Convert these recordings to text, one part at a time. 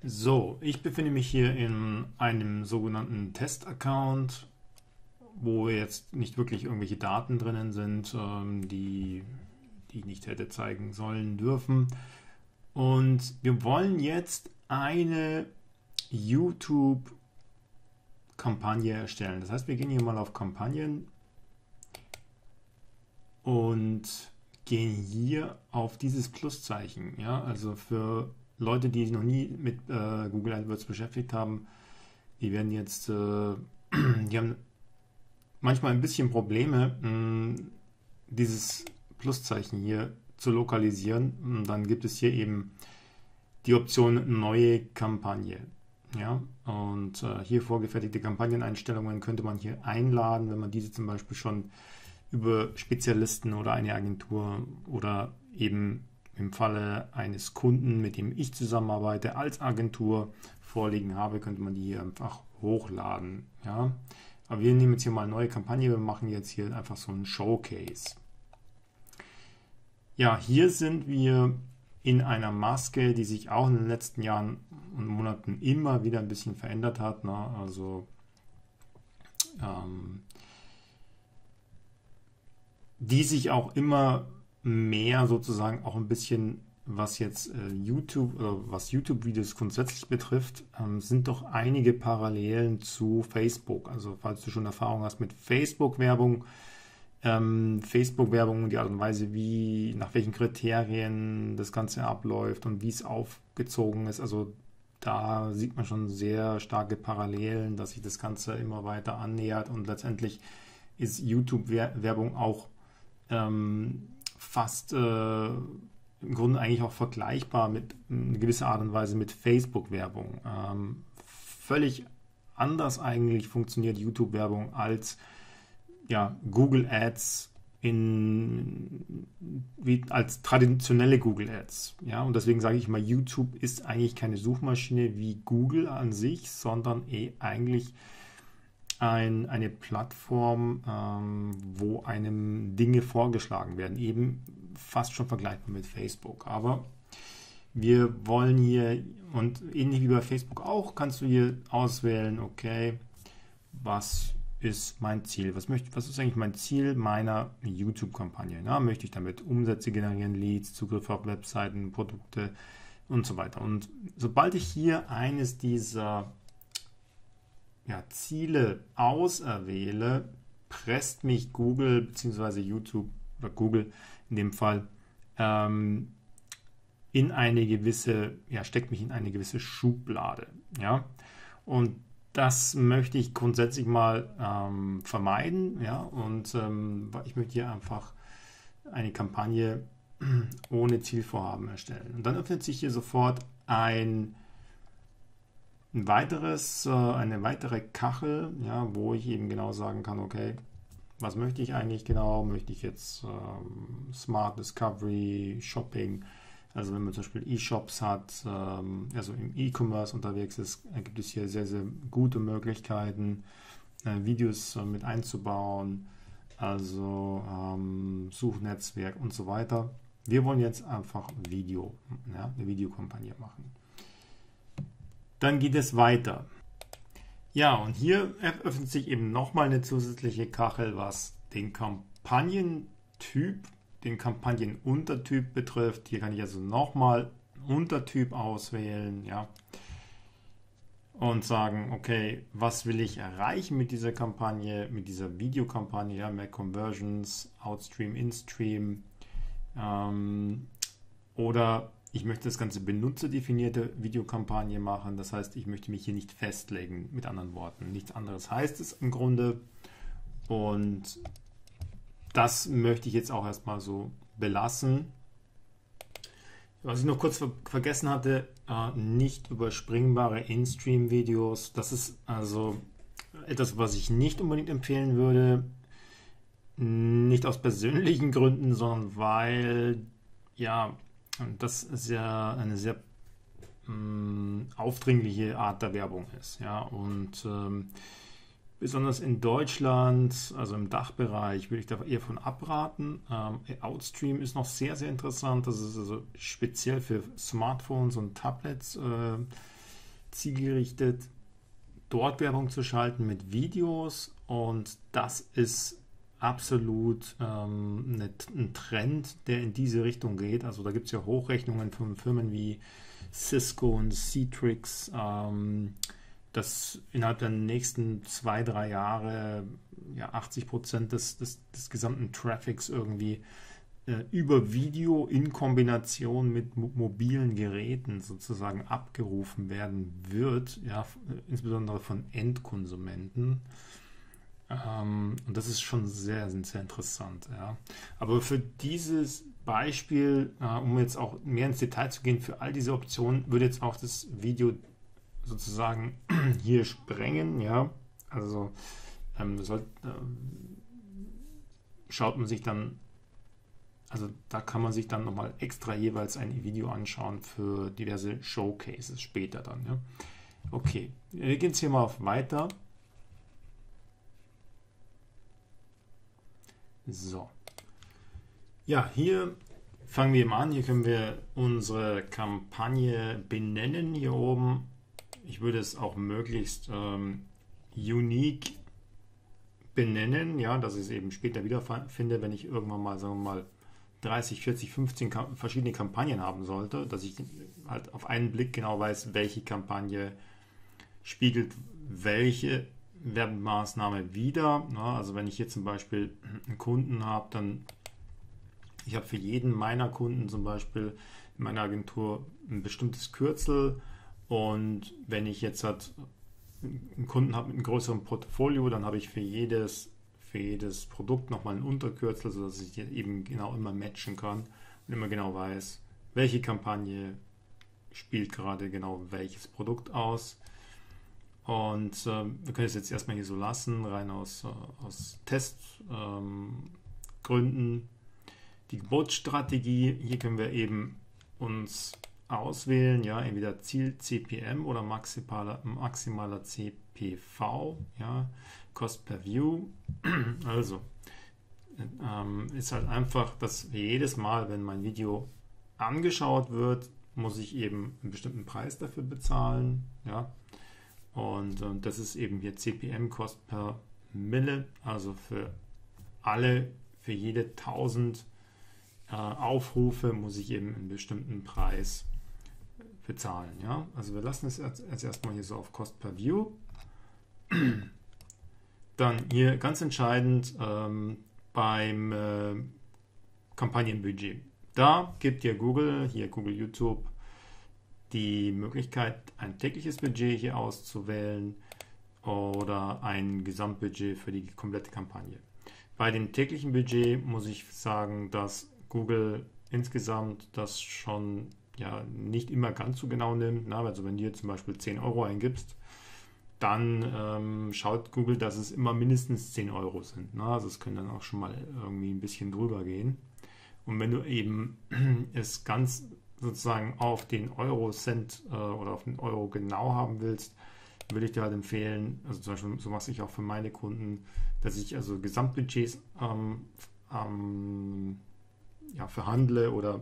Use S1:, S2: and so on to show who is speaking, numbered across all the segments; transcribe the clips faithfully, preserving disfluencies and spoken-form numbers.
S1: So, ich befinde mich hier in einem sogenannten Test-Account, wo jetzt nicht wirklich irgendwelche Daten drinnen sind, ähm, die, die ich nicht hätte zeigen sollen dürfen. Und wir wollen jetzt eine YouTube-Kampagne erstellen. Das heißt, wir gehen hier mal auf Kampagnen und gehen hier auf dieses Pluszeichen. Ja, also für Leute, die sich noch nie mit äh, Google AdWords beschäftigt haben, die werden jetzt, äh, die haben manchmal ein bisschen Probleme, mh, dieses Pluszeichen hier zu lokalisieren. Und dann gibt es hier eben die Option neue Kampagne. Ja, und äh, hier vorgefertigte Kampagneneinstellungen könnte man hier einladen, wenn man diese zum Beispiel schon über Spezialisten oder eine Agentur oder eben im Falle eines Kunden, mit dem ich zusammenarbeite, als Agentur vorliegen habe, könnte man die hier einfach hochladen. Ja? Aber wir nehmen jetzt hier mal eine neue Kampagne, wir machen jetzt hier einfach so einen Showcase. Ja, hier sind wir in einer Maske, die sich auch in den letzten Jahren und Monaten immer wieder ein bisschen verändert hat. Ne? Also ähm, die sich auch immer mehr sozusagen auch ein bisschen, was jetzt äh, YouTube oder was YouTube-Videos grundsätzlich betrifft, ähm, sind doch einige Parallelen zu Facebook. Also falls du schon Erfahrung hast mit Facebook-Werbung, ähm, Facebook-Werbung, die Art und Weise, wie, nach welchen Kriterien das Ganze abläuft und wie es aufgezogen ist, also da sieht man schon sehr starke Parallelen, dass sich das Ganze immer weiter annähert und letztendlich ist YouTube-Werbung auch ähm, fast äh, im Grunde eigentlich auch vergleichbar mit einer gewissen Art und Weise mit Facebook-Werbung. Ähm, völlig anders eigentlich funktioniert YouTube-Werbung als ja, Google Ads in, wie, als traditionelle Google Ads. Ja? Und deswegen sage ich mal, YouTube ist eigentlich keine Suchmaschine wie Google an sich, sondern eh eigentlich Ein, eine Plattform, ähm, wo einem Dinge vorgeschlagen werden, eben fast schon vergleichbar mit Facebook. Aber wir wollen hier, und ähnlich wie bei Facebook auch, kannst du hier auswählen, okay, was ist mein Ziel? Was, möchte, was ist eigentlich mein Ziel meiner YouTube-Kampagne? Na, möchte ich damit Umsätze generieren, Leads, Zugriff auf Webseiten, Produkte und so weiter. Und sobald ich hier eines dieser Ja, Ziele auserwähle, presst mich Google bzw. YouTube oder Google in dem Fall ähm, in eine gewisse, ja, steckt mich in eine gewisse Schublade. Ja? Und das möchte ich grundsätzlich mal ähm, vermeiden. Ja? Und ähm, ich möchte hier einfach eine Kampagne ohne Zielvorhaben erstellen. Und dann öffnet sich hier sofort ein Ein weiteres, äh, eine weitere Kachel, ja, wo ich eben genau sagen kann, okay, was möchte ich eigentlich genau? Möchte ich jetzt ähm, Smart Discovery, Shopping, also wenn man zum Beispiel E-Shops hat, ähm, also im E-Commerce unterwegs ist, gibt es hier sehr, sehr gute Möglichkeiten, äh, Videos äh, mit einzubauen, also ähm, Suchnetzwerk und so weiter. Wir wollen jetzt einfach Video, ja, eine Videokampagne machen. Dann geht es weiter. Ja, und hier öffnet sich eben nochmal eine zusätzliche Kachel, was den Kampagnentyp, den Kampagnenuntertyp betrifft. Hier kann ich also nochmal einen Untertyp auswählen, ja, und sagen, okay, was will ich erreichen mit dieser Kampagne, mit dieser Videokampagne, ja, mehr Conversions, Outstream, Instream, ähm, oder ich möchte das Ganze benutzerdefinierte Videokampagne machen. Das heißt, ich möchte mich hier nicht festlegen, mit anderen Worten. Nichts anderes heißt es im Grunde. Und das möchte ich jetzt auch erstmal so belassen. Was ich noch kurz ver vergessen hatte, äh, nicht überspringbare In-Stream-Videos. Das ist also etwas, was ich nicht unbedingt empfehlen würde. Nicht aus persönlichen Gründen, sondern weil, ja, Und das ist ja eine sehr mh, aufdringliche Art der Werbung ist. Ja? Und ähm, besonders in Deutschland, also im Dachbereich, würde ich da eher von abraten. Ähm, Outstream ist noch sehr, sehr interessant. Das ist also speziell für Smartphones und Tablets äh, zielgerichtet dort Werbung zu schalten mit Videos, und das ist absolut ähm, eine, ein Trend, der in diese Richtung geht. Also da gibt es ja Hochrechnungen von Firmen wie Cisco und Citrix, ähm, dass innerhalb der nächsten zwei, drei Jahre ja, achtzig Prozent des, des, des gesamten Traffics irgendwie äh, über Video in Kombination mit mo mobilen Geräten sozusagen abgerufen werden wird, ja, insbesondere von Endkonsumenten. Ähm, und das ist schon sehr, sehr interessant. Ja. Aber für dieses Beispiel, äh, um jetzt auch mehr ins Detail zu gehen, für all diese Optionen würde jetzt auch das Video sozusagen hier sprengen. Ja. Also ähm, soll, äh, schaut man sich dann, also da kann man sich dann nochmal extra jeweils ein Video anschauen für diverse Showcases später dann. Ja. Okay, wir gehen jetzt hier mal auf Weiter. So. Ja, hier fangen wir mal an. Hier können wir unsere Kampagne benennen hier oben. Ich würde es auch möglichst ähm, unique benennen, ja, dass ich es eben später wiederfinde, wenn ich irgendwann mal, sagen wir mal, dreißig, vierzig, fünfzehn Ka verschiedene Kampagnen haben sollte, dass ich halt auf einen Blick genau weiß, welche Kampagne spiegelt welche Werbemaßnahme wieder. Na, also wenn ich hier zum Beispiel einen Kunden habe, dann ich habe für jeden meiner Kunden zum Beispiel in meiner Agentur ein bestimmtes Kürzel, und wenn ich jetzt halt einen Kunden habe mit einem größeren Portfolio, dann habe ich für jedes, für jedes Produkt nochmal ein Unterkürzel, sodass ich eben genau immer matchen kann und immer genau weiß, welche Kampagne spielt gerade genau welches Produkt aus. Und äh, wir können es jetzt erstmal hier so lassen, rein aus, äh, aus Testgründen. Ähm, Die Geburtsstrategie, hier können wir eben uns auswählen, ja, entweder Ziel C P M oder maximaler, maximaler C P V, ja, Cost per View. Also ähm, ist halt einfach, dass jedes Mal, wenn mein Video angeschaut wird, muss ich eben einen bestimmten Preis dafür bezahlen, ja. Und äh, das ist eben hier C P M, Cost per Mille, also für alle, für jede tausend äh, Aufrufe muss ich eben einen bestimmten Preis bezahlen. Ja? Also wir lassen es jetzt, jetzt erstmal hier so auf Cost per View. Dann hier ganz entscheidend ähm, beim äh, Kampagnenbudget. Da gibt dir Google, hier Google YouTube, die Möglichkeit, ein tägliches Budget hier auszuwählen oder ein Gesamtbudget für die komplette Kampagne. Bei dem täglichen Budget muss ich sagen, dass Google insgesamt das schon ja nicht immer ganz so genau nimmt. Na, also wenn du zum Beispiel zehn Euro eingibst, dann ähm, schaut Google, dass es immer mindestens zehn Euro sind. Na, also es können dann auch schon mal irgendwie ein bisschen drüber gehen. Und wenn du eben es ganz sozusagen auf den Euro-Cent äh, oder auf den Euro genau haben willst, würde ich dir halt empfehlen, also zum Beispiel so mache ich auch für meine Kunden, dass ich also Gesamtbudgets ähm, ähm, ja, verhandle oder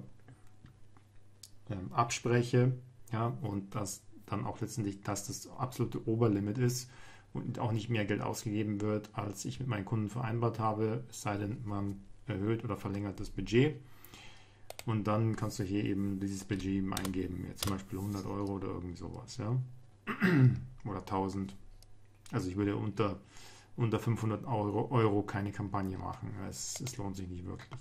S1: ähm, abspreche, ja, und dass dann auch letztendlich das das absolute Oberlimit ist und auch nicht mehr Geld ausgegeben wird, als ich mit meinen Kunden vereinbart habe, es sei denn, man erhöht oder verlängert das Budget. Und dann kannst du hier eben dieses Budget eben eingeben, jetzt zum Beispiel hundert Euro oder irgendwie sowas, ja, oder tausend. Also ich würde unter, unter fünfhundert Euro, Euro keine Kampagne machen, es, es lohnt sich nicht wirklich.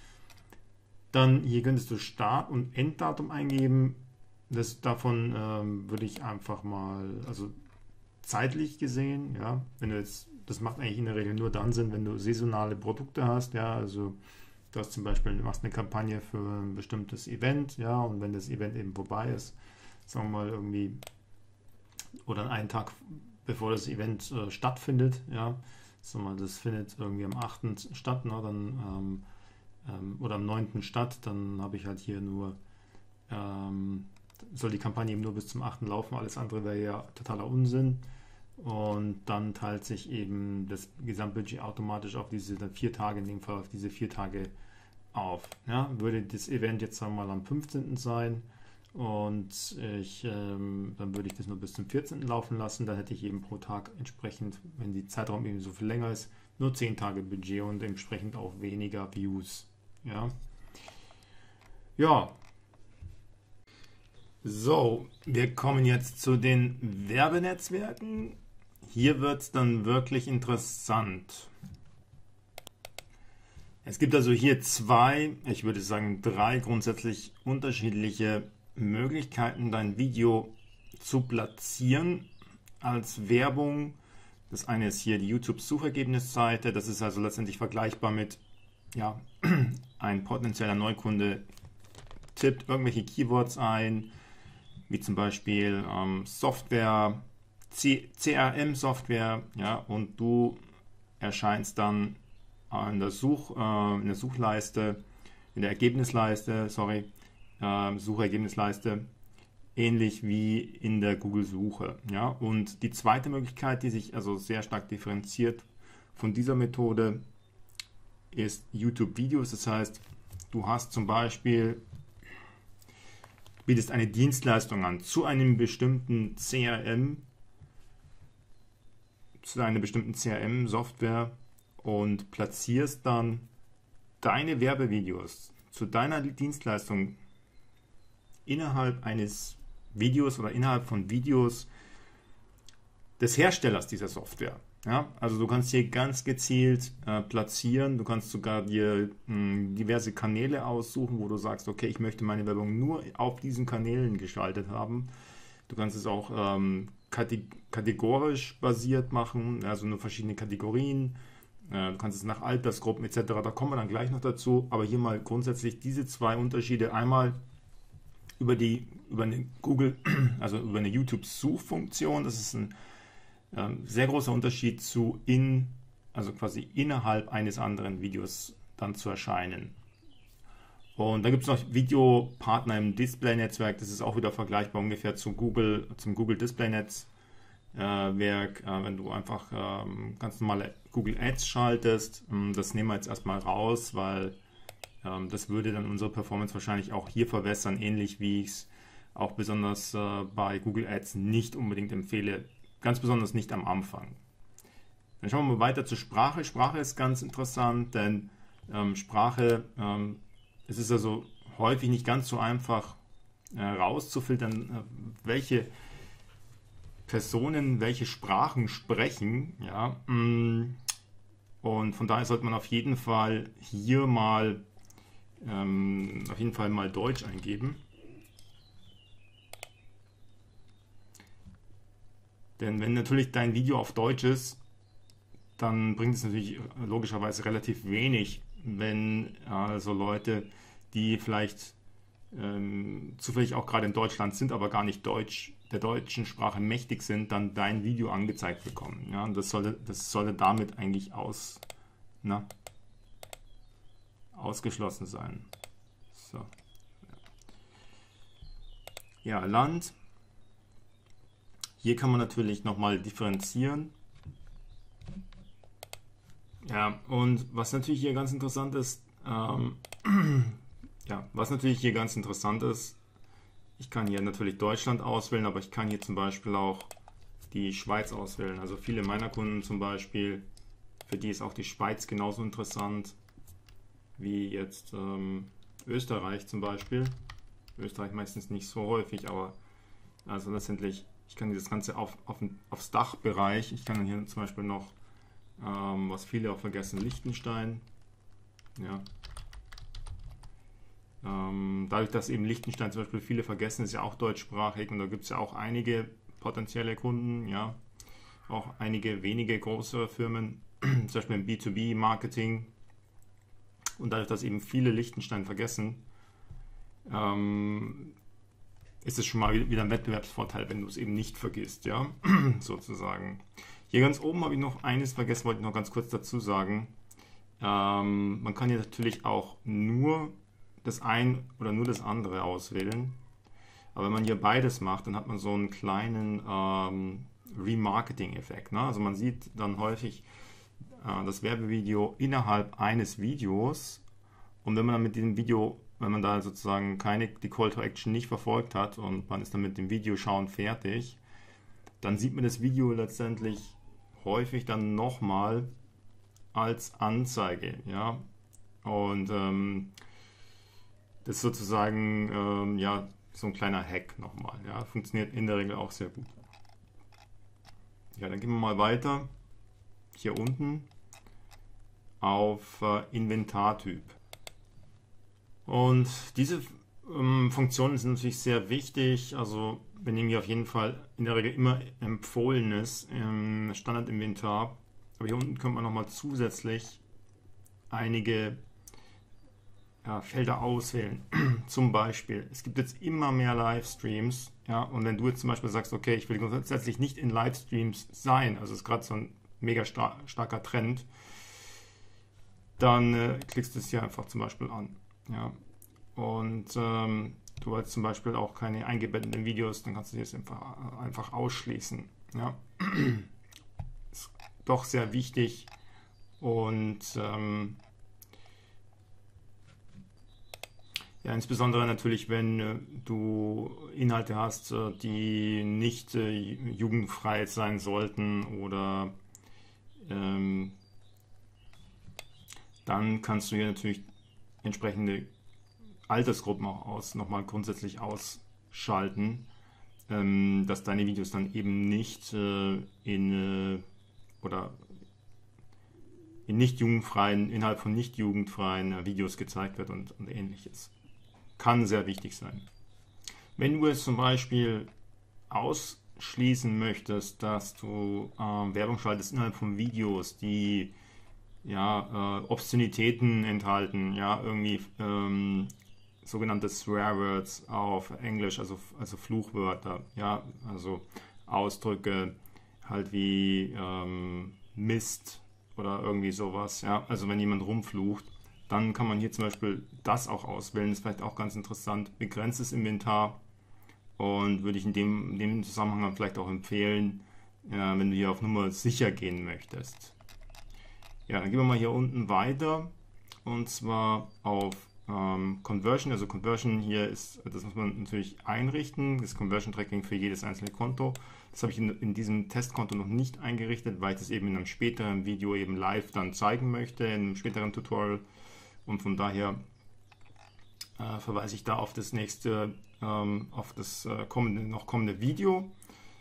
S1: Dann hier könntest du Start- und Enddatum eingeben. Das, davon ähm, würde ich einfach mal, also zeitlich gesehen, ja, wenn du jetzt, das macht eigentlich in der Regel nur dann Sinn, wenn du saisonale Produkte hast, ja, also du hast zum Beispiel, du machst eine Kampagne für ein bestimmtes Event, ja, und wenn das Event eben vorbei ist, sagen wir mal irgendwie, oder einen Tag bevor das Event äh, stattfindet, ja, sagen wir mal, das findet irgendwie am achten statt, ne, dann ähm, ähm, oder am neunten statt, dann habe ich halt hier nur ähm, soll die Kampagne eben nur bis zum achten laufen, alles andere wäre ja totaler Unsinn. Und dann teilt sich eben das Gesamtbudget automatisch auf diese vier Tage, in dem Fall auf diese vier Tage auf. Ja, würde das Event jetzt sagen wir mal am fünfzehnten sein Und ich, ähm, dann würde ich das nur bis zum vierzehnten laufen lassen. Dann hätte ich eben pro Tag entsprechend, wenn die Zeitraum eben so viel länger ist, nur zehn Tage Budget und entsprechend auch weniger Views. Ja. Ja. So, wir kommen jetzt zu den Werbenetzwerken. Hier wird es dann wirklich interessant. Es gibt also hier zwei, ich würde sagen drei grundsätzlich unterschiedliche Möglichkeiten, dein Video zu platzieren als Werbung. Das eine ist hier die YouTube-Suchergebnisseite. Das ist also letztendlich vergleichbar mit, ja, ein potenzieller Neukunde tippt irgendwelche Keywords ein, wie zum Beispiel ähm, Software, C R M-Software, ja, und du erscheinst dann in der, Such, äh, in der Suchleiste, in der Ergebnisleiste, sorry, äh, Suchergebnisleiste, ähnlich wie in der Google-Suche. Ja? Und die zweite Möglichkeit, die sich also sehr stark differenziert von dieser Methode, ist YouTube-Videos. Das heißt, du hast zum Beispiel, bietest eine Dienstleistung an zu einem bestimmten C R M, zu einer bestimmten C R M-Software und platzierst dann deine Werbevideos zu deiner Dienstleistung innerhalb eines Videos oder innerhalb von Videos des Herstellers dieser Software. Ja, also du kannst hier ganz gezielt äh, platzieren, du kannst sogar dir mh, diverse Kanäle aussuchen, wo du sagst, okay, ich möchte meine Werbung nur auf diesen Kanälen geschaltet haben. Du kannst es auch ähm, kategorisch basiert machen, also nur verschiedene Kategorien. Du kannst es nach Altersgruppen et cetera. Da kommen wir dann gleich noch dazu. Aber hier mal grundsätzlich diese zwei Unterschiede. Einmal über die über eine Google, also über eine YouTube-Suchfunktion. Das ist ein ähm, sehr großer Unterschied zu in, also quasi innerhalb eines anderen Videos dann zu erscheinen. Und dann gibt es noch Videopartner im Display-Netzwerk. Das ist auch wieder vergleichbar ungefähr zu Google, zum Google Display-Netz. Werk, äh, wenn du einfach ähm, ganz normale Google Ads schaltest. Ähm, das nehmen wir jetzt erstmal raus, weil ähm, das würde dann unsere Performance wahrscheinlich auch hier verwässern, ähnlich wie ich es auch besonders äh, bei Google Ads nicht unbedingt empfehle, ganz besonders nicht am Anfang. Dann schauen wir mal weiter zur Sprache. Sprache ist ganz interessant, denn ähm, Sprache, ähm, es ist also häufig nicht ganz so einfach äh, rauszufiltern, äh, welche Personen welche Sprachen sprechen, ja, und von daher sollte man auf jeden Fall hier mal ähm, auf jeden Fall mal Deutsch eingeben. Denn wenn natürlich dein Video auf Deutsch ist, dann bringt es natürlich logischerweise relativ wenig, wenn also Leute, die vielleicht ähm, zufällig auch gerade in Deutschland sind, aber gar nicht Deutsch der deutschen Sprache mächtig sind, dann dein Video angezeigt bekommen. Ja, und das sollte, das sollte damit eigentlich aus, na, ausgeschlossen sein. So. Ja, Land. Hier kann man natürlich nochmal differenzieren. Ja, und was natürlich hier ganz interessant ist, ähm, ja, was natürlich hier ganz interessant ist, ich kann hier natürlich Deutschland auswählen, aber ich kann hier zum Beispiel auch die Schweiz auswählen. Also viele meiner Kunden zum Beispiel, für die ist auch die Schweiz genauso interessant wie jetzt ähm, Österreich zum Beispiel. Österreich meistens nicht so häufig, aber also letztendlich, ich kann dieses Ganze auf, auf, aufs Dachbereich, ich kann dann hier zum Beispiel noch, ähm, was viele auch vergessen, Liechtenstein. Ja. Ähm, dadurch, dass eben Liechtenstein zum Beispiel viele vergessen, ist ja auch deutschsprachig und da gibt es ja auch einige potenzielle Kunden, ja, auch einige wenige größere Firmen, zum Beispiel im B zwei B Marketing, und dadurch, dass eben viele Liechtenstein vergessen, ähm, ist es schon mal wieder ein Wettbewerbsvorteil, wenn du es eben nicht vergisst, ja, sozusagen. Hier ganz oben habe ich noch eines vergessen, wollte ich noch ganz kurz dazu sagen. Ähm, man kann hier natürlich auch nur das ein oder nur das andere auswählen. Aber wenn man hier beides macht, dann hat man so einen kleinen ähm, Remarketing-Effekt. Ne? Also man sieht dann häufig äh, das Werbevideo innerhalb eines Videos. Und wenn man dann mit diesem Video wenn man da sozusagen keine, die Call to Action nicht verfolgt hat und man ist dann mit dem Videoschauen fertig, dann sieht man das Video letztendlich häufig dann nochmal als Anzeige, ja, und ähm, das ist sozusagen ähm, ja, so ein kleiner Hack nochmal, ja, funktioniert in der Regel auch sehr gut. Ja, dann gehen wir mal weiter, hier unten auf äh, Inventartyp. Und diese ähm, Funktionen sind natürlich sehr wichtig, also wir nehmen hier auf jeden Fall in der Regel immer empfohlenes im Standardinventar, aber hier unten können wir nochmal zusätzlich einige ja, Felder auswählen. Zum Beispiel, es gibt jetzt immer mehr Livestreams, ja, und wenn du jetzt zum Beispiel sagst, okay, ich will grundsätzlich nicht in Livestreams sein, also ist gerade so ein mega star starker Trend, dann äh, klickst du es hier einfach zum Beispiel an. Ja. Und ähm, du hast zum Beispiel auch keine eingebetteten Videos, dann kannst du das einfach, einfach ausschließen. Ja. Ist doch sehr wichtig und ähm, ja, insbesondere natürlich, wenn äh, du Inhalte hast, äh, die nicht äh, jugendfrei sein sollten oder ähm, dann kannst du hier natürlich entsprechende Altersgruppen auch aus, nochmal grundsätzlich ausschalten, ähm, dass deine Videos dann eben nicht äh, in äh, oder in nicht jugendfreien, innerhalb von nicht jugendfreien äh, Videos gezeigt wird und, und ähnliches. Kann sehr wichtig sein. Wenn du es zum Beispiel ausschließen möchtest, dass du äh, Werbung schaltest innerhalb von Videos, die ja, äh, Obszönitäten enthalten, ja, irgendwie ähm, sogenannte Swear Words auf Englisch, also, also Fluchwörter, ja, also Ausdrücke halt wie ähm, Mist oder irgendwie sowas, ja, also wenn jemand rumflucht, dann kann man hier zum Beispiel das auch auswählen, das ist vielleicht auch ganz interessant, begrenztes Inventar und würde ich in dem, in dem Zusammenhang vielleicht auch empfehlen, äh, wenn du hier auf Nummer sicher gehen möchtest. Ja, dann gehen wir mal hier unten weiter und zwar auf ähm, Conversion. Also Conversion hier ist, das muss man natürlich einrichten, das Conversion Tracking für jedes einzelne Konto. Das habe ich in, in diesem Testkonto noch nicht eingerichtet, weil ich das eben in einem späteren Video eben live dann zeigen möchte, in einem späteren Tutorial. Und von daher äh, verweise ich da auf das nächste, ähm, auf das äh, kommende, noch kommende Video.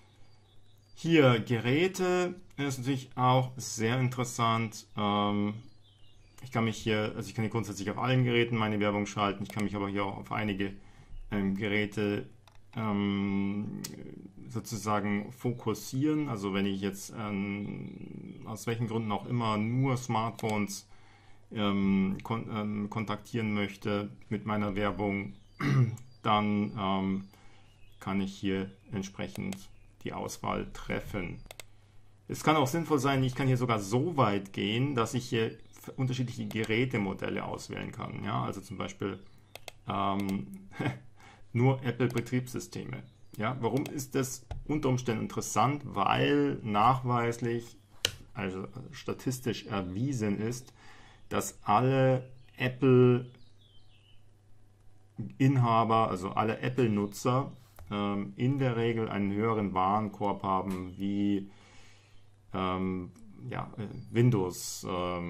S1: Hier Geräte ist natürlich auch sehr interessant. Ähm, ich kann mich hier, also ich kann hier grundsätzlich auf allen Geräten meine Werbung schalten. Ich kann mich aber hier auch auf einige ähm, Geräte ähm, sozusagen fokussieren. Also wenn ich jetzt ähm, aus welchen Gründen auch immer nur Smartphones ähm, kon ähm, kontaktieren möchte mit meiner Werbung, dann ähm, kann ich hier entsprechend die Auswahl treffen. Es kann auch sinnvoll sein, ich kann hier sogar so weit gehen, dass ich hier unterschiedliche Gerätemodelle auswählen kann. Ja, also zum Beispiel ähm, nur Apple-Betriebssysteme. Ja, warum ist das unter Umständen interessant? Weil nachweislich, also statistisch erwiesen ist, dass alle Apple-Inhaber, also alle Apple-Nutzer, ähm, in der Regel einen höheren Warenkorb haben wie ähm, ja, Windows-Nutzer.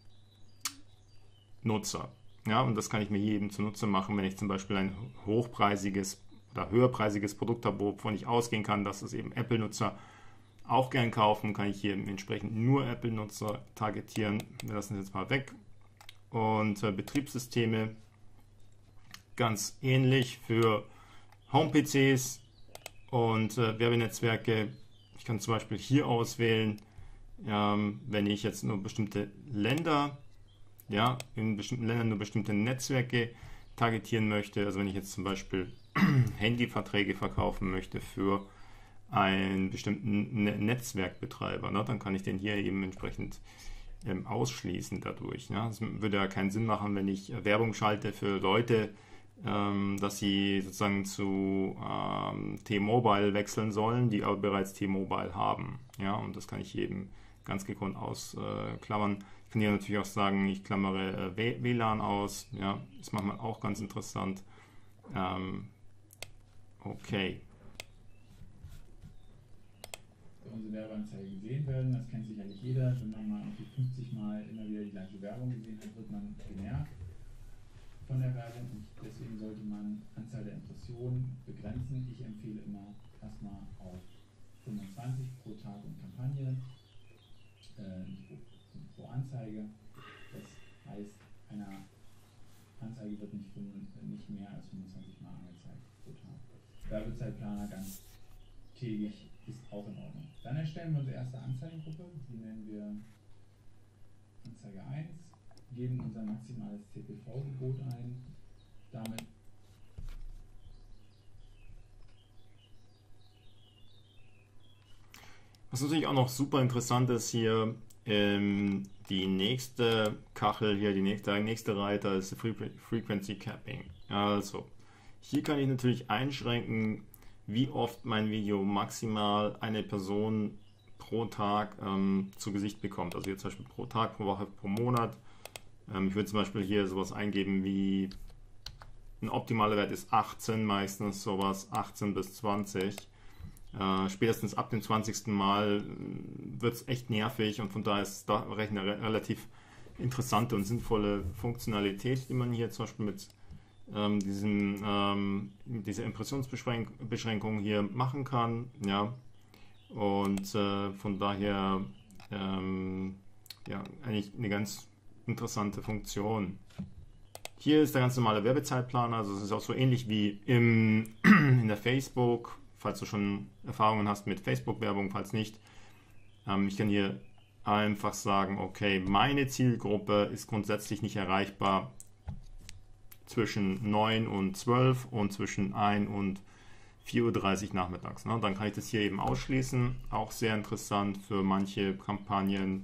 S1: Ähm, ja, und das kann ich mir hier eben zunutze machen, wenn ich zum Beispiel ein hochpreisiges oder höherpreisiges Produkt habe, wovon ich ausgehen kann, dass es eben Apple-Nutzer auch gern kaufen, kann ich hier entsprechend nur Apple-Nutzer targetieren. Wir lassen das jetzt mal weg. Und äh, Betriebssysteme ganz ähnlich für Home-P Cs und äh, Werbenetzwerke. Ich kann zum Beispiel hier auswählen, ähm, wenn ich jetzt nur bestimmte Länder, ja, in bestimmten Ländern nur bestimmte Netzwerke targetieren möchte. Also wenn ich jetzt zum Beispiel Handyverträge verkaufen möchte für einen bestimmten ne Netzwerkbetreiber, ne, dann kann ich den hier eben entsprechend ähm, ausschließen dadurch. Ne? Es würde ja keinen Sinn machen, wenn ich Werbung schalte für Leute, ähm, dass sie sozusagen zu ähm, T-Mobile wechseln sollen, die aber bereits T-Mobile haben. Ja? Und das kann ich eben ganz gekonnt ausklammern. Ich kann hier natürlich auch sagen, ich klammere äh, W L A N aus. Ja, ist manchmal auch ganz interessant. Ähm, okay.
S2: Unsere Werbeanzeige gesehen werden, das kennt sicherlich jeder. Wenn man mal irgendwie fünfzig Mal immer wieder die gleiche Werbung gesehen hat, wird man genervt von der Werbung und deswegen sollte man Anzahl der Impressionen begrenzen. Ich empfehle immer erstmal auf fünfundzwanzig pro Tag und Kampagne, äh, pro, pro Anzeige. Das heißt, eine Anzeige wird nicht, nicht mehr als fünfundzwanzig Mal angezeigt pro Tag. Werbezeitplaner ganz täglich ist auch in Ordnung. Dann erstellen wir unsere erste Anzeigengruppe, die nennen wir Anzeige eins, geben unser maximales C P V-Gebot ein, damit
S1: was natürlich auch noch super interessant ist hier, ähm, die nächste Kachel hier, die nächste, der nächste Reiter ist Frequency Capping. Also, hier kann ich natürlich einschränken, wie oft mein Video maximal eine Person pro Tag ähm, zu Gesicht bekommt. Also hier zum Beispiel pro Tag, pro Woche, pro Monat. Ähm, ich würde zum Beispiel hier sowas eingeben wie, ein optimaler Wert ist achtzehn, meistens sowas achtzehn bis zwanzig. Äh, spätestens ab dem zwanzigsten Mal wird es echt nervig und von daher ist da eine relativ interessante und sinnvolle Funktionalität, die man hier zum Beispiel mit ähm, diesen, ähm, dieser Impressionsbeschränkung hier machen kann. Ja. Und äh, von daher ähm, ja, eigentlich eine ganz interessante Funktion. Hier ist der ganz normale Werbezeitplaner, also es ist auch so ähnlich wie im, in der Facebook, falls du schon Erfahrungen hast mit Facebook-Werbung, falls nicht. Ähm, ich kann hier einfach sagen, okay, meine Zielgruppe ist grundsätzlich nicht erreichbar zwischen neun und zwölf und zwischen ein und vier Uhr dreißig nachmittags. Ne? Dann kann ich das hier eben ausschließen. Auch sehr interessant für manche Kampagnen.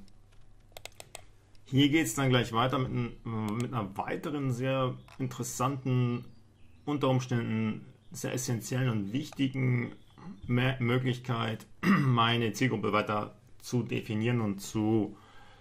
S1: Hier geht es dann gleich weiter mit, ein, mit einer weiteren sehr interessanten, unter Umständen sehr essentiellen und wichtigen Möglichkeit, meine Zielgruppe weiter zu definieren und zu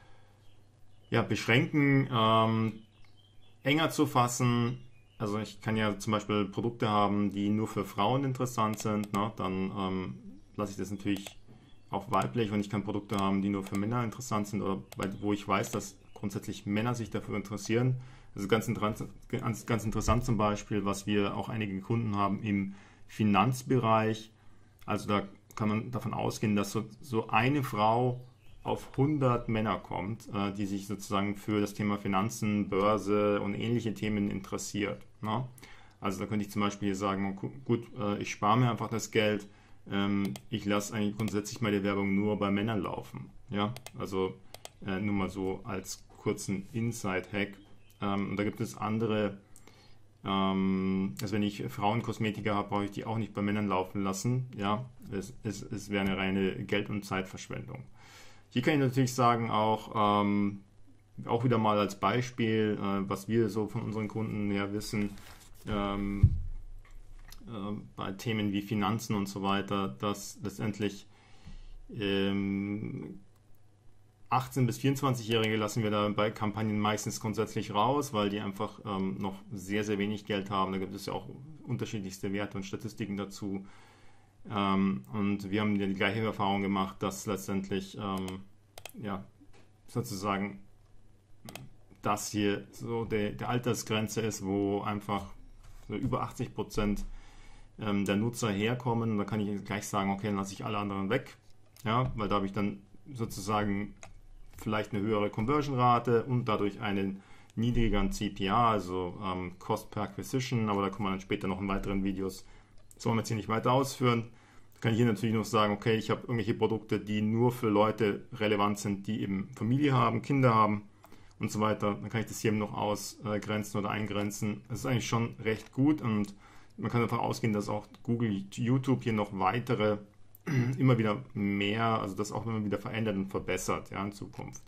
S1: ja, beschränken, ähm, enger zu fassen. Also ich kann ja zum Beispiel Produkte haben, die nur für Frauen interessant sind, ne? Dann ähm, lasse ich das natürlich auch weiblich, und ich kann Produkte haben, die nur für Männer interessant sind oder wo ich weiß, dass grundsätzlich Männer sich dafür interessieren. Das ist ganz, ganz, ganz interessant zum Beispiel, was wir auch einige Kunden haben im Finanzbereich. Also da kann man davon ausgehen, dass so, so eine Frau auf hundert Männer kommt, äh, die sich sozusagen für das Thema Finanzen, Börse und ähnliche Themen interessiert. Ne? Also da könnte ich zum Beispiel hier sagen, gut, äh, ich spare mir einfach das Geld, ähm, ich lasse eigentlich grundsätzlich meine Werbung nur bei Männern laufen. Ja? Also äh, nur mal so als kurzen Inside-Hack. Ähm, und da gibt es andere, ähm, also wenn ich Frauenkosmetiker habe, brauche ich die auch nicht bei Männern laufen lassen. Ja? Es, es, es wäre eine reine Geld- und Zeitverschwendung. Hier kann ich natürlich sagen, auch, ähm, auch wieder mal als Beispiel, äh, was wir so von unseren Kunden her wissen, ähm, äh, bei Themen wie Finanzen und so weiter, dass letztendlich ähm, achtzehn- bis vierundzwanzig-Jährige lassen wir da bei Kampagnen meistens grundsätzlich raus, weil die einfach ähm, noch sehr, sehr wenig Geld haben. Da gibt es ja auch unterschiedlichste Werte und Statistiken dazu. Ähm, und wir haben ja die gleiche Erfahrung gemacht, dass letztendlich ähm, ja, sozusagen das hier so der, der Altersgrenze ist, wo einfach so über achtzig Prozent ähm, der Nutzer herkommen. Da kann ich gleich sagen, okay, dann lasse ich alle anderen weg, ja, weil da habe ich dann sozusagen vielleicht eine höhere Conversion-Rate und dadurch einen niedrigeren C P A, also ähm, Cost per Acquisition, aber da kommen wir dann später noch in weiteren Videos. Das wollen wir jetzt hier nicht weiter ausführen. Da kann ich hier natürlich noch sagen, okay, ich habe irgendwelche Produkte, die nur für Leute relevant sind, die eben Familie haben, Kinder haben und so weiter. Dann kann ich das hier eben noch ausgrenzen oder eingrenzen. Das ist eigentlich schon recht gut und man kann davon ausgehen, dass auch Google, YouTube hier noch weitere, immer wieder mehr, also das auch immer wieder verändert und verbessert, ja, in Zukunft.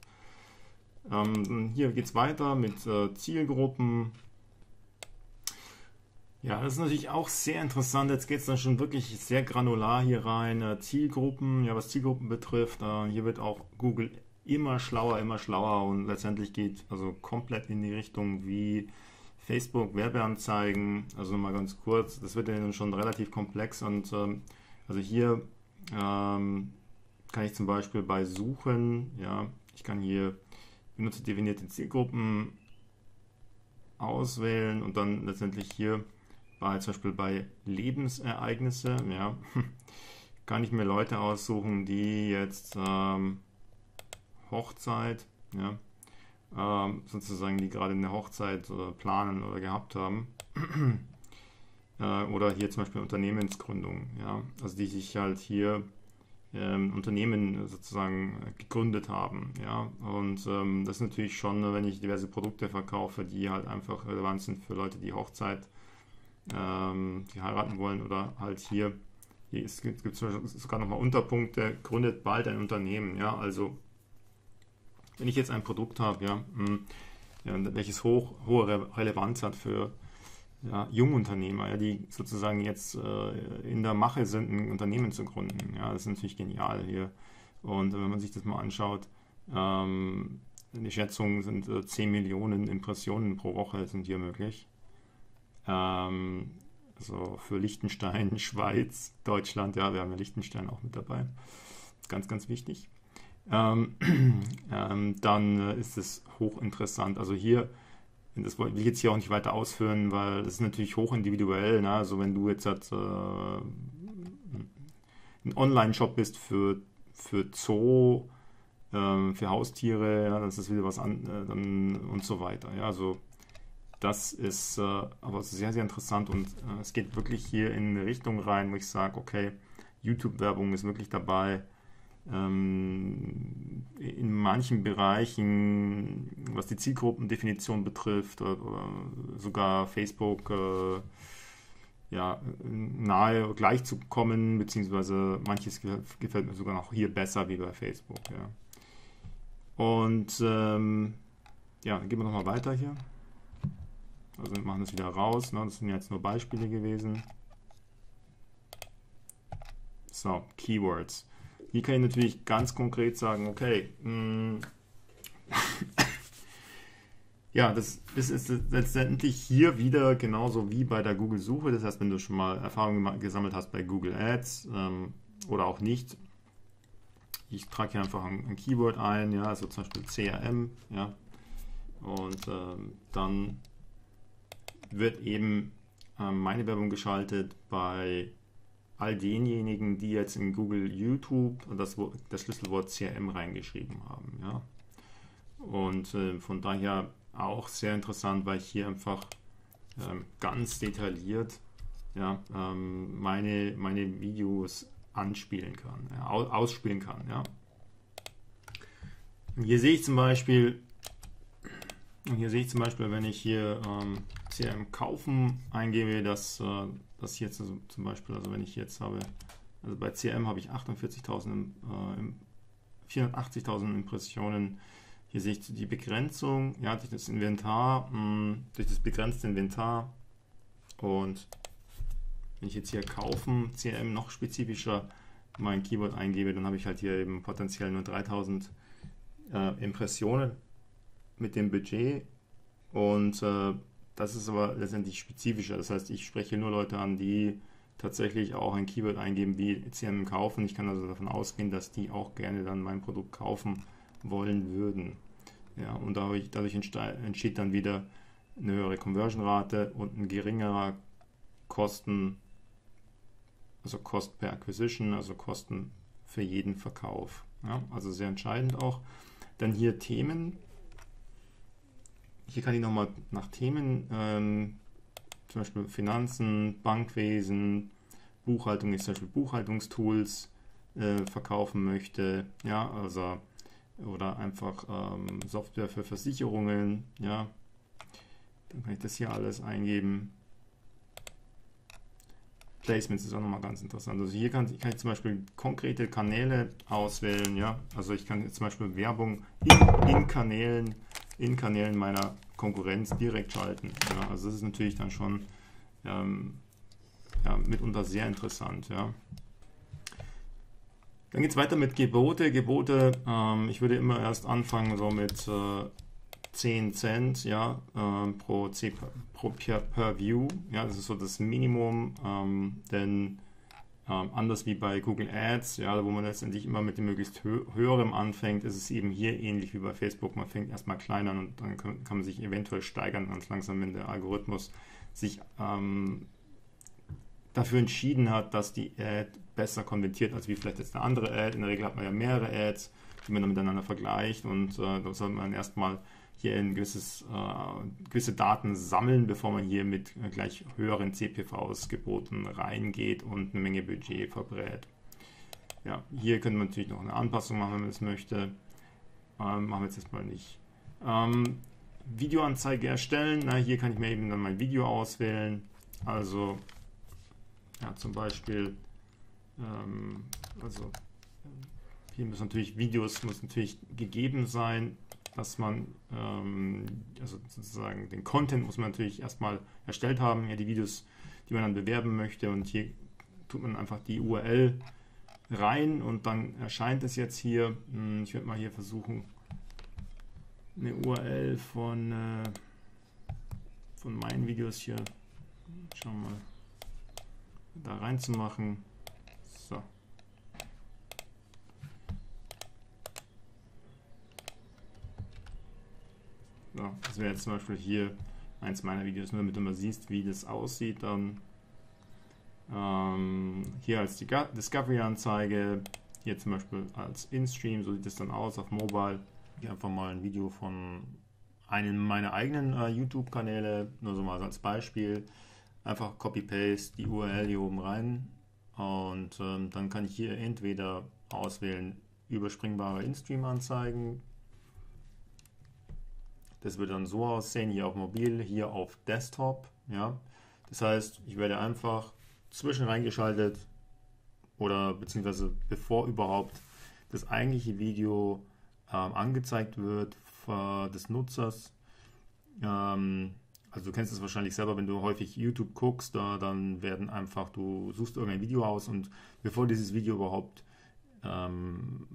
S1: Ähm, hier geht es weiter mit äh, Zielgruppen. Ja, das ist natürlich auch sehr interessant. Jetzt geht es dann schon wirklich sehr granular hier rein. Äh, Zielgruppen, ja, was Zielgruppen betrifft, äh, hier wird auch Google immer schlauer, immer schlauer und letztendlich geht also komplett in die Richtung wie Facebook, Werbeanzeigen. Also nochmal ganz kurz, das wird dann schon relativ komplex und ähm, also hier ähm, kann ich zum Beispiel bei Suchen, ja, ich kann hier benutzerdefinierte Zielgruppen auswählen und dann letztendlich hier bei, zum Beispiel bei Lebensereignisse, ja, kann ich mir Leute aussuchen, die jetzt ähm, Hochzeit, ja, ähm, sozusagen, die gerade eine Hochzeit äh, planen oder gehabt haben, äh, oder hier zum Beispiel Unternehmensgründung, ja, also die sich halt hier ähm, Unternehmen sozusagen gegründet haben, ja, und ähm, das ist natürlich schon, wenn ich diverse Produkte verkaufe, die halt einfach relevant sind für Leute, die Hochzeit, ähm, die heiraten wollen oder halt hier, hier ist, gibt es sogar nochmal Unterpunkte, gründet bald ein Unternehmen, ja, also wenn ich jetzt ein Produkt habe, ja, mh, ja welches hoch, hohe Re Relevanz hat für ja, Jungunternehmer, ja, die sozusagen jetzt äh, in der Mache sind, ein Unternehmen zu gründen. Ja, das ist natürlich genial hier. Und wenn man sich das mal anschaut, ähm, die Schätzungen sind äh, zehn Millionen Impressionen pro Woche sind hier möglich. Ähm, also für Liechtenstein, Schweiz, Deutschland, ja, wir haben ja Liechtenstein auch mit dabei. Ganz, ganz wichtig. Ähm, ähm, dann äh, ist es hochinteressant. Also hier, das will ich jetzt hier auch nicht weiter ausführen, weil das ist natürlich hochindividuell. Ne? Also wenn du jetzt halt, äh, ein Online-Shop bist für, für Zoo, äh, für Haustiere, ja, das ist wieder was an, äh, dann und so weiter. Ja? Also das ist äh, aber sehr, sehr interessant und äh, es geht wirklich hier in eine Richtung rein, wo ich sage, okay, YouTube-Werbung ist wirklich dabei. In manchen Bereichen, was die Zielgruppendefinition betrifft, oder, oder sogar Facebook äh, ja, nahe gleich zu kommen, beziehungsweise manches gefällt mir sogar noch hier besser wie bei Facebook. Ja. Und ähm, ja, dann gehen wir nochmal weiter hier. Also wir machen das wieder raus, ne? Das sind jetzt nur Beispiele gewesen. So, Keywords. Hier kann ich natürlich ganz konkret sagen, okay, mh, ja, das, das ist letztendlich hier wieder genauso wie bei der Google-Suche. Das heißt, wenn du schon mal Erfahrungen gesammelt hast bei Google Ads ähm, oder auch nicht, ich trage hier einfach ein, ein Keyword ein, ja, also zum Beispiel C R M, ja, und ähm, dann wird eben ähm, meine Werbung geschaltet bei all denjenigen, die jetzt in Google YouTube das, das Schlüsselwort C R M reingeschrieben haben. Ja. Und äh, von daher auch sehr interessant, weil ich hier einfach ähm, ganz detailliert ja, ähm, meine, meine Videos anspielen kann, ja, ausspielen kann. Ja. Und hier sehe ich zum Beispiel, und hier sehe ich zum Beispiel, wenn ich hier ähm, C R M kaufen eingebe, dass äh, das jetzt also zum Beispiel, also wenn ich jetzt habe, also bei C R M habe ich achtundvierzigtausend, äh, vierhundertachtzigtausend Impressionen. Hier sehe ich die Begrenzung, ja, durch das Inventar, mh, durch das begrenzte Inventar. Und wenn ich jetzt hier kaufen, C R M noch spezifischer mein Keyword eingebe, dann habe ich halt hier eben potenziell nur dreitausend äh, Impressionen mit dem Budget. Und äh, das ist aber letztendlich spezifischer. Das heißt, ich spreche nur Leute an, die tatsächlich auch ein Keyword eingeben wie C R M kaufen. Ich kann also davon ausgehen, dass die auch gerne dann mein Produkt kaufen wollen würden. Ja, und dadurch, dadurch entsteht dann wieder eine höhere Conversion-Rate und ein geringerer Kosten, also Cost per Acquisition, also Kosten für jeden Verkauf. Ja, also sehr entscheidend auch. Dann hier Themen. Hier kann ich nochmal nach Themen, ähm, zum Beispiel Finanzen, Bankwesen, Buchhaltung, ich zum Beispiel Buchhaltungstools äh, verkaufen möchte, ja, also oder einfach ähm, Software für Versicherungen, ja, dann kann ich das hier alles eingeben. Placements ist auch nochmal ganz interessant. Also hier kann, kann ich zum Beispiel konkrete Kanäle auswählen, ja, also ich kann jetzt zum Beispiel Werbung in, in Kanälen in Kanälen meiner Konkurrenz direkt schalten. Ja, also das ist natürlich dann schon ähm, ja, mitunter sehr interessant. Ja. Dann geht es weiter mit Gebote. Gebote, ähm, ich würde immer erst anfangen so mit äh, zehn Cent, ja, äh, pro, C, pro per, per View. Ja, das ist so das Minimum, ähm, denn ähm, anders wie bei Google Ads, ja, wo man letztendlich immer mit dem möglichst hö höherem anfängt, ist es eben hier ähnlich wie bei Facebook. Man fängt erstmal klein an und dann kann, kann man sich eventuell steigern, ganz langsam, wenn der Algorithmus sich ähm, dafür entschieden hat, dass die Ad besser konvertiert als wie vielleicht jetzt eine andere Ad. In der Regel hat man ja mehrere Ads, die man dann miteinander vergleicht, und äh, da sollte man erstmal hier ein gewisses, äh, gewisse Daten sammeln, bevor man hier mit äh, gleich höheren C P Vs geboten reingeht und eine Menge Budget verbrät. Ja, hier können wir natürlich noch eine Anpassung machen, wenn man das möchte. Ähm, machen wir jetzt erstmal nicht. Ähm, Videoanzeige erstellen. Na, hier kann ich mir eben dann mein Video auswählen. Also ja, zum Beispiel, ähm, also hier müssen natürlich Videos muss natürlich gegeben sein, dass man, ähm, also sozusagen den Content muss man natürlich erstmal erstellt haben, ja, die Videos, die man dann bewerben möchte, und hier tut man einfach die U R L rein und dann erscheint es jetzt hier. Ich werde mal hier versuchen, eine U R L von, äh, von meinen Videos hier, schauen wir mal, da reinzumachen. So. So, das wäre jetzt zum Beispiel hier eins meiner Videos, nur damit du mal siehst, wie das aussieht. Dann ähm, hier als die Discovery-Anzeige, hier zum Beispiel als InStream, so sieht es dann aus auf Mobile. Hier einfach mal ein Video von einem meiner eigenen äh, YouTube-Kanäle, nur so mal als Beispiel. Einfach Copy-Paste die U R L hier oben rein, und ähm, dann kann ich hier entweder auswählen überspringbare InStream-Anzeigen. Das wird dann so aussehen, hier auf Mobil, hier auf Desktop. Ja. Das heißt, ich werde einfach zwischen reingeschaltet, oder beziehungsweise bevor überhaupt das eigentliche Video ähm, angezeigt wird äh, des Nutzers. Ähm, also du kennst es wahrscheinlich selber, wenn du häufig YouTube guckst, da dann werden einfach, du suchst irgendein Video aus, und bevor dieses Video überhaupt ähm,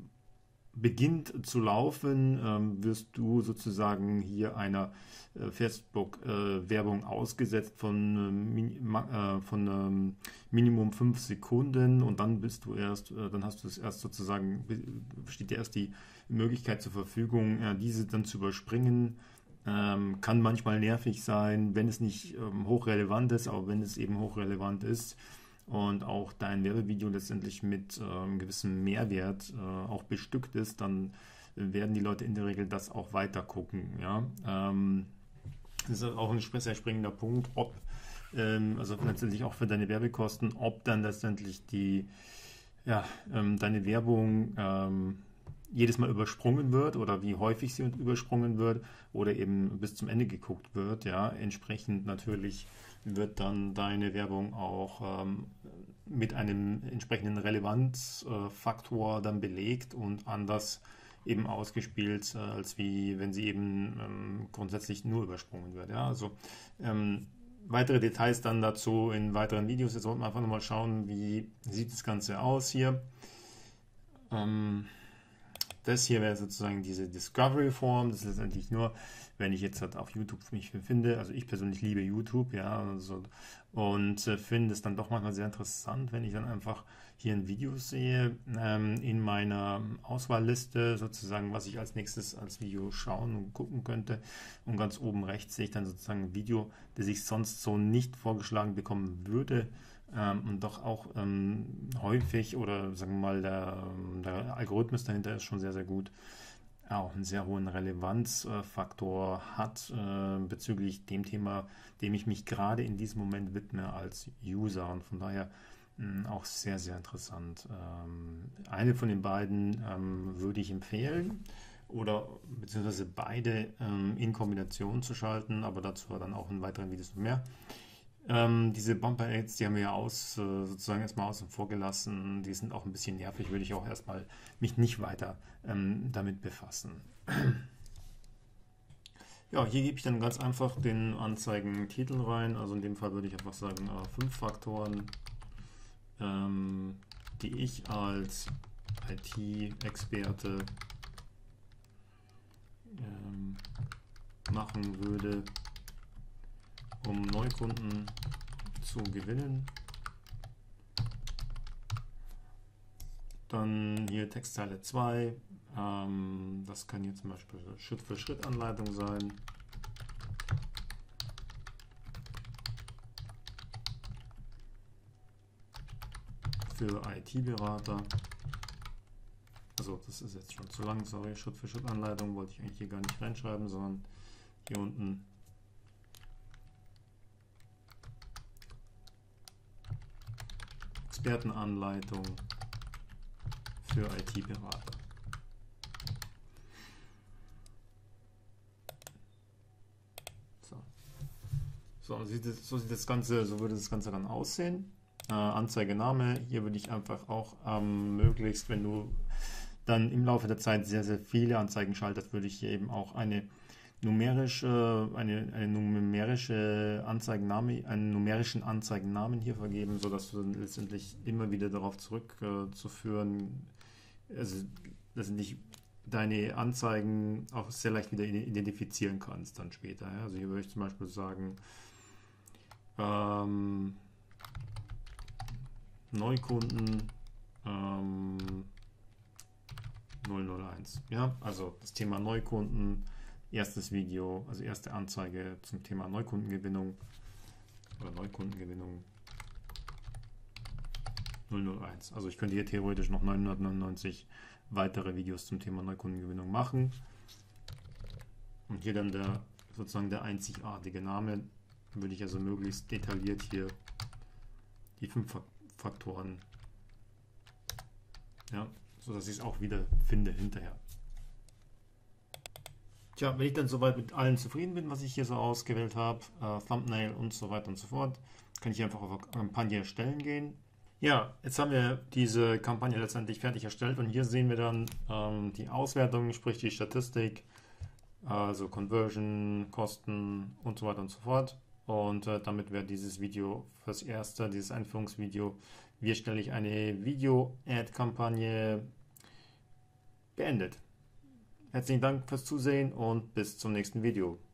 S1: beginnt zu laufen, ähm, wirst du sozusagen hier einer äh, Facebook-Werbung äh, ausgesetzt von, äh, von ähm, Minimum fünf Sekunden, und dann bist du erst, äh, dann hast du es erst sozusagen, besteht dir erst die Möglichkeit zur Verfügung, äh, diese dann zu überspringen. Ähm, kann manchmal nervig sein, wenn es nicht ähm, hochrelevant ist, aber wenn es eben hochrelevant ist und auch dein Werbevideo letztendlich mit ähm, gewissem Mehrwert äh, auch bestückt ist, dann werden die Leute in der Regel das auch weiter gucken. Ja? Ähm, das ist auch ein sehr springender Punkt, ob, ähm, also letztendlich auch für deine Werbekosten, ob dann letztendlich die, ja, ähm, deine Werbung ähm, jedes Mal übersprungen wird oder wie häufig sie übersprungen wird oder eben bis zum Ende geguckt wird. Ja, entsprechend natürlich wird dann deine Werbung auch ähm, mit einem entsprechenden Relevanzfaktor äh, dann belegt und anders eben ausgespielt, äh, als wie wenn sie eben ähm, grundsätzlich nur übersprungen wird. Ja, also ähm, weitere Details dann dazu in weiteren Videos. Jetzt sollten wir einfach nochmal schauen, wie sieht das Ganze aus hier. Ähm, Das hier wäre sozusagen diese Discovery-Form. Das ist letztendlich nur, wenn ich jetzt halt auf YouTube mich befinde. Also ich persönlich liebe YouTube, ja, also, und äh, finde es dann doch manchmal sehr interessant, wenn ich dann einfach hier ein Video sehe ähm, in meiner Auswahlliste, sozusagen, was ich als nächstes als Video schauen und gucken könnte. Und ganz oben rechts sehe ich dann sozusagen ein Video, das ich sonst so nicht vorgeschlagen bekommen würde. Ähm, und doch auch ähm, häufig, oder sagen wir mal, der, der Algorithmus dahinter ist schon sehr, sehr gut, auch einen sehr hohen Relevanzfaktor äh, hat äh, bezüglich dem Thema, dem ich mich gerade in diesem Moment widme als User, und von daher mh, auch sehr, sehr interessant. Ähm, eine von den beiden ähm, würde ich empfehlen, oder beziehungsweise beide ähm, in Kombination zu schalten, aber dazu dann auch in weiteren Videos mehr. Ähm, diese Bumper Ads, die haben wir ja aus, äh, sozusagen erstmal außen vor gelassen. Die sind auch ein bisschen nervig, würde ich auch erstmal mich nicht weiter ähm, damit befassen. Ja, hier gebe ich dann ganz einfach den Anzeigentitel rein. Also in dem Fall würde ich einfach sagen, äh, fünf Faktoren, ähm, die ich als I T-Experte ähm, machen würde, um Neukunden zu gewinnen. Dann hier Textzeile zwei, ähm, das kann hier zum Beispiel Schritt-für-Schritt-Anleitung sein. Für I T-Berater. Also das ist jetzt schon zu lang, sorry, Schritt-für-Schritt-Anleitung wollte ich eigentlich hier gar nicht reinschreiben, sondern hier unten Expertenanleitung für I T-Berater. So, so, sieht das, so sieht das Ganze, so würde das Ganze dann aussehen. Äh, Anzeigename, hier würde ich einfach auch ähm, möglichst, wenn du dann im Laufe der Zeit sehr, sehr viele Anzeigen schaltest, würde ich hier eben auch eine numerische, eine, eine numerische Anzeigenname, einen numerischen Anzeigennamen hier vergeben, sodass du dann letztendlich immer wieder darauf zurückzuführen, äh, also letztendlich deine Anzeigen auch sehr leicht wieder identifizieren kannst dann später. Ja? Also hier würde ich zum Beispiel sagen, ähm, Neukunden ähm, null null eins. Ja, also das Thema Neukunden, erstes Video, also erste Anzeige zum Thema Neukundengewinnung oder Neukundengewinnung null null eins. Also ich könnte hier theoretisch noch neunhundertneunundneunzig weitere Videos zum Thema Neukundengewinnung machen. Und hier dann der sozusagen der einzigartige Name, würde ich also möglichst detailliert hier die fünf Faktoren, ja, so dass ich es auch wieder finde hinterher. Tja, wenn ich dann soweit mit allen zufrieden bin, was ich hier so ausgewählt habe, äh, Thumbnail und so weiter und so fort, kann ich einfach auf Kampagne erstellen gehen. Ja, jetzt haben wir diese Kampagne letztendlich fertig erstellt und hier sehen wir dann ähm, die Auswertung, sprich die Statistik, also Conversion, Kosten und so weiter und so fort. Und äh, damit wäre dieses Video fürs Erste, dieses Einführungsvideo, wie erstelle ich eine Video-Ad-Kampagne, beendet. Herzlichen Dank fürs Zusehen und bis zum nächsten Video.